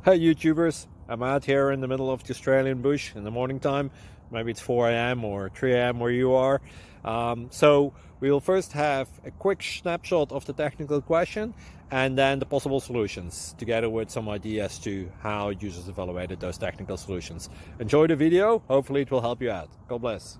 Hey YouTubers, I'm out here in the middle of the Australian bush in the morning time. Maybe it's 4 a.m. or 3 a.m. where you are. So we will first have a quick snapshot of the technical question and then the possible solutions, together with some ideas to how users evaluated those technical solutions. Enjoy the video, hopefully it will help you out. God bless.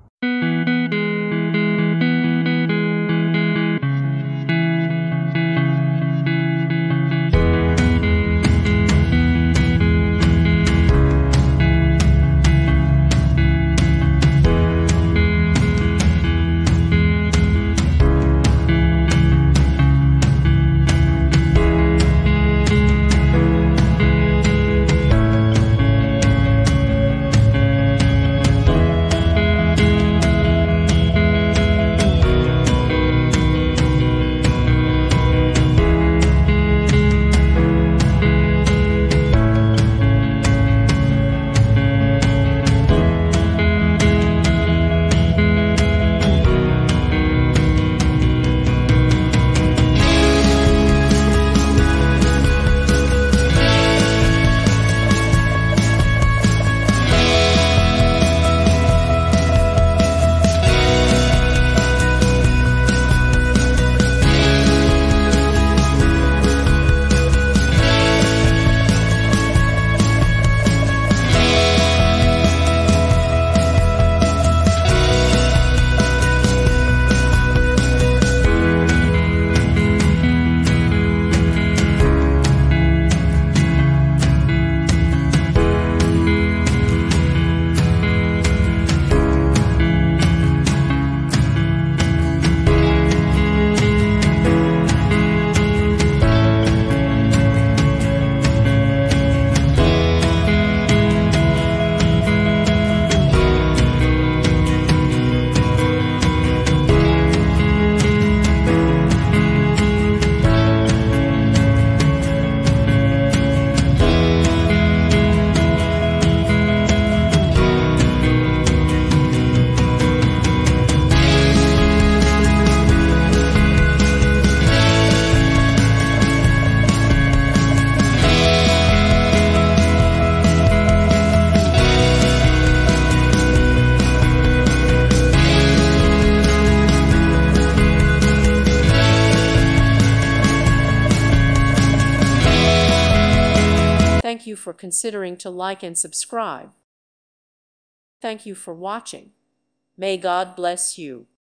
Thank you for considering to like and subscribe. Thank you for watching. May God bless you.